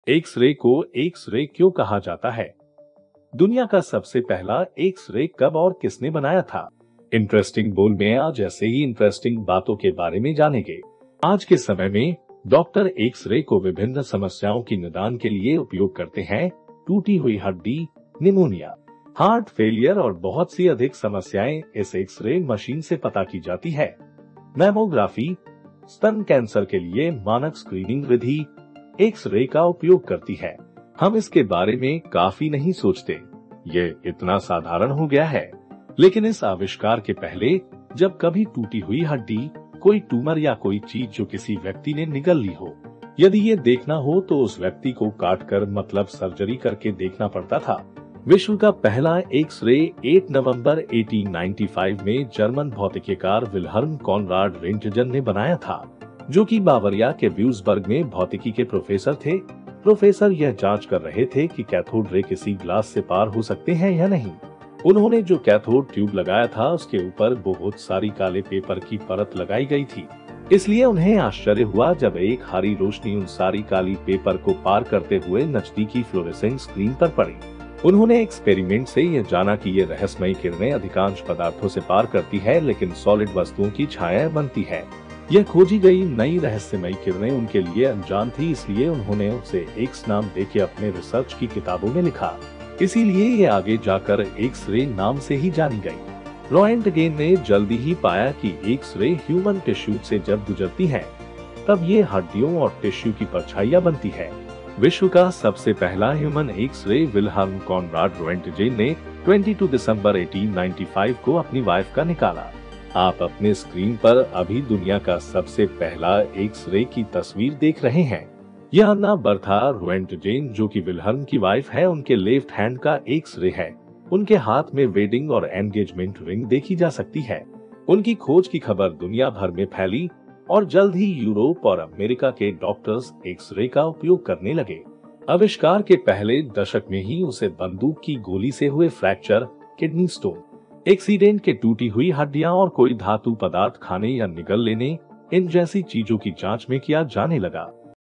X-ray को x-ray क्यों कहा जाता है? दुनिया का सबसे पहला एक्स-रे कब और किसने बनाया था? इंटरेस्टिंग बोल में आज ऐसे ही इंटरेस्टिंग बातों के बारे में जानेंगे। आज के समय में डॉक्टर एक्स-रे को विभिन्न समस्याओं की निदान के लिए उपयोग करते हैं। टूटी हुई हड्डी, निमोनिया, हार्ट फेलियर और बहुत सी अधिक समस्याएं इस एक्स-रे मशीन से पता की जाती है। मैमोग्राफी स्तन कैंसर के लिए मानक स्क्रीनिंग विधि एक्स-रे का उपयोग करती है। हम इसके बारे में काफी नहीं सोचते, ये इतना साधारण हो गया है। लेकिन इस आविष्कार के पहले जब कभी टूटी हुई हड्डी, कोई ट्यूमर या कोई चीज जो किसी व्यक्ति ने निगल ली हो, यदि ये देखना हो तो उस व्यक्ति को काटकर मतलब सर्जरी करके देखना पड़ता था। विश्व का पहला एक्स-रे 8 नवंबर 1895 में जर्मन भौतिकीकार विल्हर्म कॉनराड रोंटगेन ने बनाया था, जो कि बावरिया के व्यूर्जबर्ग में भौतिकी के प्रोफेसर थे। प्रोफेसर यह जांच कर रहे थे कि कैथोड रे किसी ग्लास से पार हो सकते हैं या नहीं। उन्होंने जो कैथोड ट्यूब लगाया था उसके ऊपर बहुत सारी काले पेपर की परत लगाई गई थी, इसलिए उन्हें आश्चर्य हुआ जब एक हरी रोशनी उन सारी काली पेपर को पार करते हुए नजदीकी फ्लोरेसेंट स्क्रीन पर पड़ी। उन्होंने एक्सपेरिमेंट से यह जाना कि ये रहस्यमयी किरणें अधिकांश पदार्थों से पार करती है, लेकिन सॉलिड वस्तुओं की छाया बनती है। यह खोजी गई नई रहस्यमयी किरणें उनके लिए अनजान थी, इसलिए उन्होंने उसे एक्स नाम देके अपने रिसर्च की किताबों में लिखा। इसीलिए ये आगे जाकर एक्स-रे नाम से ही जानी गई। रोंटगेन ने जल्दी ही पाया कि एक्स-रे ह्यूमन टिश्यू से जब गुजरती है, तब ये हड्डियों और टिश्यू की परछाइयां बनती है। विश्व का सबसे पहला human x-ray Wilhelm Conrad Roentgen ने 22 दिसंबर 1895 को अपनी वाइफ का निकाला। आप अपने स्क्रीन पर अभी दुनिया का सबसे पहला एक्स-रे की तस्वीर देख रहे हैं। यह अन्ना बर्था रोंटगेन, जो कि विल्हर्म की वाइफ है, उनके लेफ्ट हैंड का एक्स-रे है। उनके हाथ में वेडिंग और एंगेजमेंट रिंग देखी जा सकती है। उनकी खोज की खबर दुनिया भर में फैली और जल्द ही यूरोप और अमेरिका के डॉक्टर्स एक्स-रे का उपयोग करने लगे। आविष्कार के पहले दशक में ही उसे बंदूक की गोली से हुए फ्रैक्चर, किडनी स्टोन, एक्सीडेंट के टूटी हुई हड्डियां और कोई धातु पदार्थ खाने या निगल लेने, इन जैसी चीजों की जांच में किया जाने लगा।